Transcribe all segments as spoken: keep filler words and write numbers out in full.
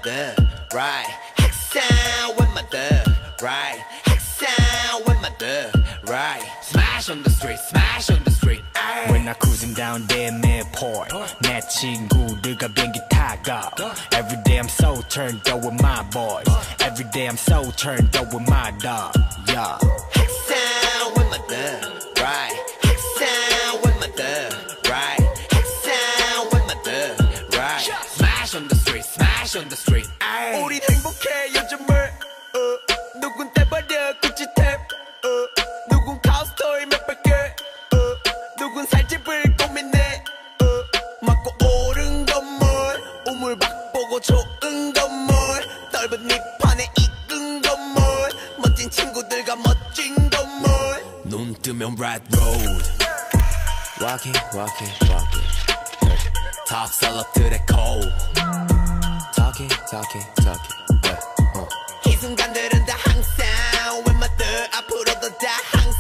thug, right? Hexound with my thug, right? Hexound with my thug, right? Smash on the street, smash on the street. Ay. When I cruising down there midport, 내 친구들과 비행기 타고. Every day I'm so turned up with my boys. Every day I'm so turned up with my dog. Yeah. Hexound with my thug, right? Hexound with my thug, right? Hexound with my thug, right? Smash on the street, smash on the street. Ay. 우린 행복해 요즘을. 어. 누군 떼버려 구찌 탭. 어. 누군 카우스토이 몇백 개. 어. 누군 살집을 고민해. 어. 맞고 오른 건물. 우물박 보고 좋은 건물. 넓은 잎판에 익은 건물. 멋진 친구들과 멋진 건물. 눈 뜨면 red road. Walking, walking, walking. Top 셀럽들의 cold. Talking, talking, talking. 이 순간들은 다 항상 with my thug. 앞으로도 다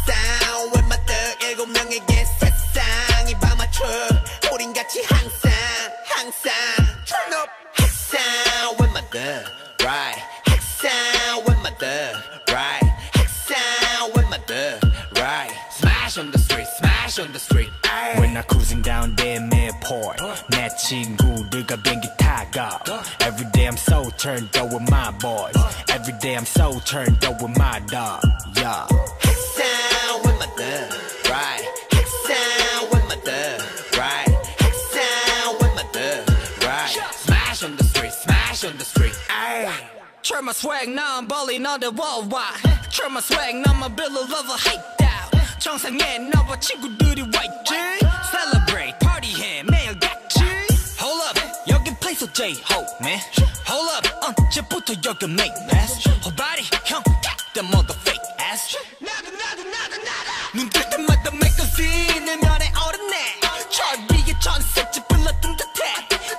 항상 with my thug. 일곱 명에게 세상이 밤맞춰. 우린 같이 항상 항상 turn up. Hexound with my thug, right? Hexound with my thug, right? Hexound with my thug, right? Smash on the street, smash on the street. Ay. When I cruising down there midport, 내 친구들과 비행기 타고. Every day I'm so turned up with my boys. Every day I'm so turned up with my dog. Yeah. Hexound with my thug, right? Hexound with my thug, right? Hexound with my thug, right? Smash on the street, smash on the street. Ay. Turn my swag, now I'm balling on the worldwide. Turn my swag, now my bill of love hideout. 정상에 나와 친구들이 와 있지. Celebrate, party해 매일 같이. Hold up, 여긴 place of J-Hope, man. Hold up, 언제부터 여기 make mess. Whole body, 형, the mother fake ass. 나도 나도 나도 나도. 눈 뜰 때마다 make a scene. 내 면에 오르네. 저 위에 전셋집 불러둔 듯해.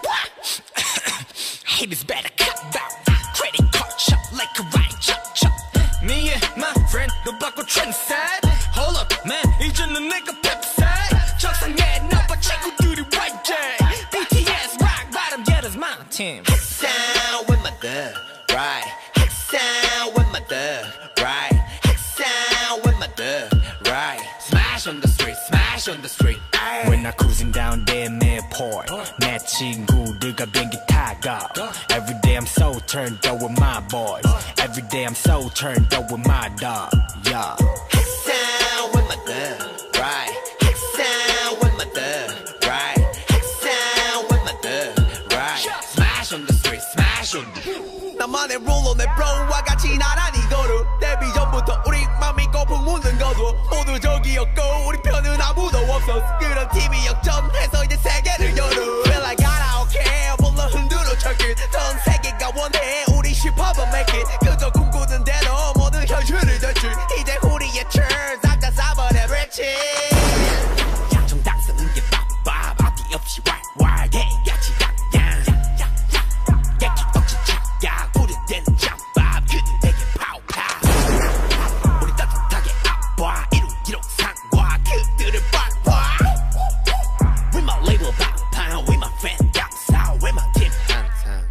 Haters better cut out. Credit card shop like a right chop chop. Me and my friend, 너 바꿔 trend set. Hold up, man, 이제는 내가 펩사이. 정상에 나와 친구들이 와 있지. 비티에스, rock bottom, yeah, that's my team. Hexound with my thug, right? Hexound with my thug, right? Hexound with my thug, right? Smash on the street, smash on the street. Ay. When I cruising down there midport, 내 친구들과 비행기 타고. Every day I'm so turned up with my boys. Every day I'm so turned up with my dog. Yeah. Hexound with my thug, right? Hexound with my thug, right? Hexound with my thug, right? Smash on the street, smash on the street. 나만의 룰로 내 브로와 같이 나란히 걸어. 데뷔 전부터 우리 맘이 거품 묻는 거도 모두 저기였고 우리 편은 아무도 없었어. 그런 팀이 역전해서 이제 세계를 열어. Feel like I don't care 몰라 흔들어 철길. 전 세계가 원해 우리 힙합은 make it. 그저 꿈꾸는 대로 모든 현실을 던질. 이제 우리의 turn 싹다 싸버려 riches. 정당 쓰는 게 바빠 앞뒤 없이 왈왈 개같이 약양. 개기 억지 착각 부르대는 잡밥 그들 내게 파우파우. 우리 따뜻하게 아파 이루기로 상과 그들을 밟아. We my label 바탕 We my fan 감사 We my team 항상.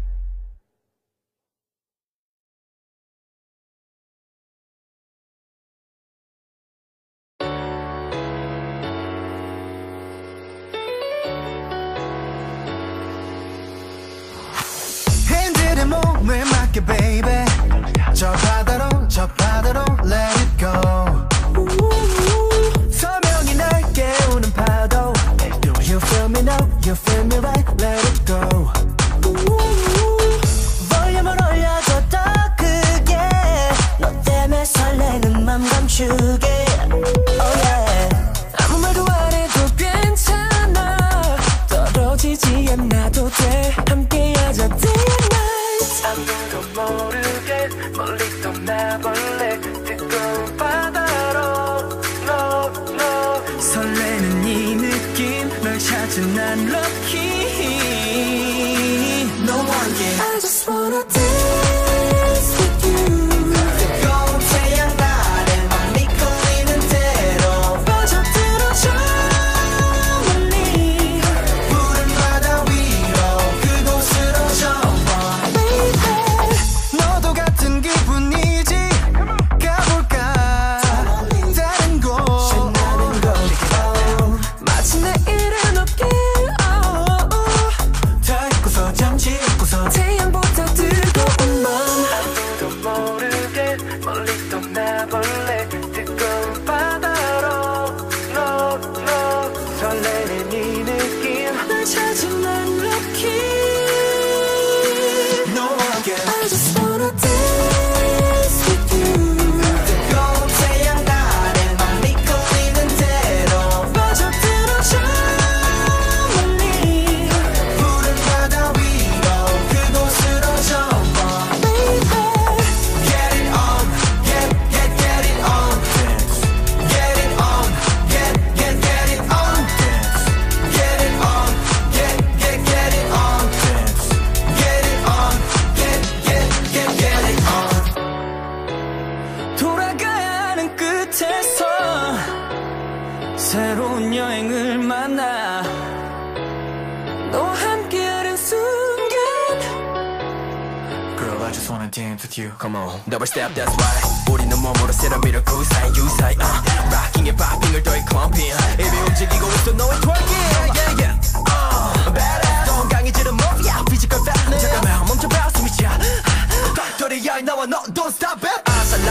핸들에 몸을 맡겨 baby. 저 바다로 저 바다로 let it go. 서명이 날 깨우는 파도. You feel me now, you feel me right, let it go. 볼륨을 올려줘 더 크게. 너 때문에 설레는 맘 감추게. Oh yeah. 아무 말도 안 해도 괜찮아. 떨어지지 않아도 돼. 함께하자 day and night. 아무도 모르게 멀리 떠나볼래. 뜨거운 바다로 no no. 설레는 이 느낌 널 찾은 난 lucky. No one can. I just wanna dance with you. 뜨거운 태양 아래 맘이 끌리는 대로 빠져들어 저 멀리. 푸른 바다 위로 그곳으로 전화. 멀리 떠나볼래 뜨거운 바다로 No no 설레는 이 느낌 날 찾은 난 lucky No one can I just wanna dance with you 뜨거운 태양 아래 맘이 끌리는 대로 빠져들어 저 멀리 푸른 바다 위로 그곳으로 전부 Baby Get it on Get get get it on Get it on Get get get it on Get it on Get get get it on Get it on Get get get get it on 돌아가야 하는 끝에서 새로운 여행을 만나 너와 함께하는 순간 Girl, I just wanna dance with you. Come on, double step, that's right. 우리는 몸으로 세라미를 그 사이 유사이. Rocking에 popping을 더해 clumping. 입이 움직이고 있어 너의 twerking. Yeah, yeah. Uh, badass. 더 강해지는 몸이야. Physical fitness. 잠깐만 멈춰봐 숨이 차. 닥터리야 나와 너 don't stop it. 아산